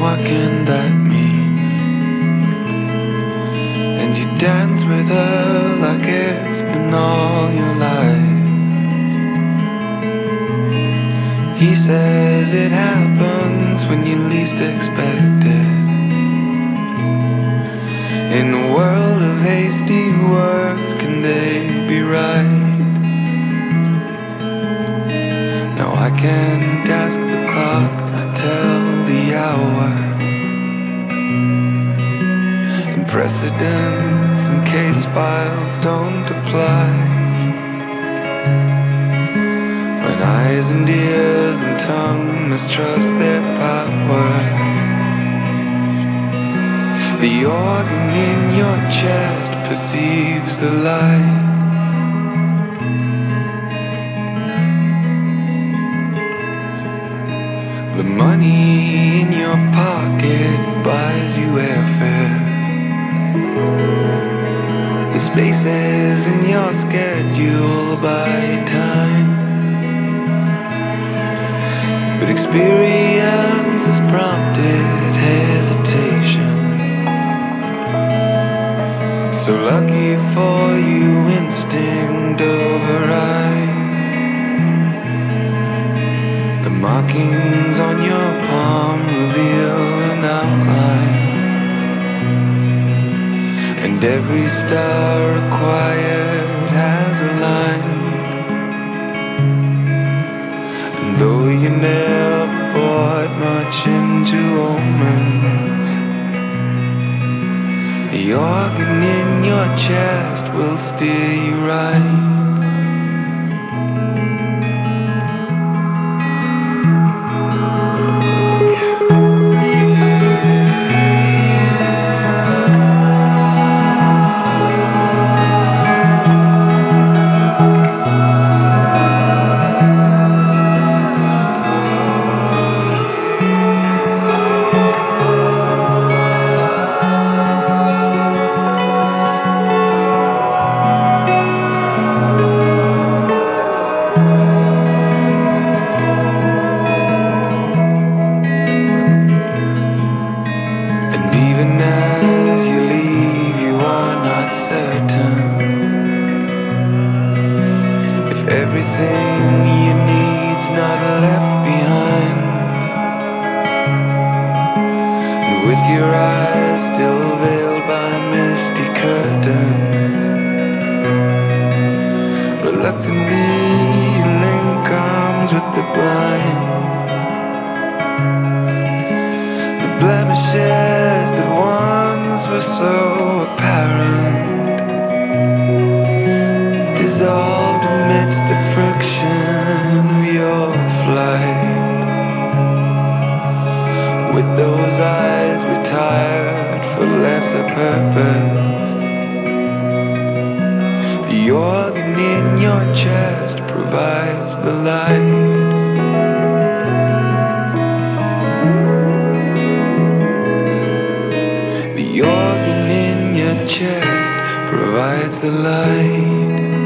what can that mean? And you dance with her like it's been all your life. He says it happens when you least expect it. In a world of hasty words, can they be right? Now I can't ask the clock to tell the hour, and precedents and case files don't apply. When eyes and ears and tongue mistrust their power, the organ in your chest perceives the light. The money in your pocket buys you airfare. The spaces in your schedule buy time, but experience has prompted hesitation. So lucky for you, instinct overrides. The markings on your palm reveal an outline, and every star required has a line. And though you never bought much into omens, the organ in your chest will steer you right. Even as you leave, you are not certain if everything you need's not left behind. And with your eyes still veiled by misty curtains, reluctantly your link comes with the blind. Blemishes that once were so apparent dissolved amidst the friction of your flight. With those eyes retired for lesser purpose, the organ in your chest provides the light. The organ in your chest provides the light.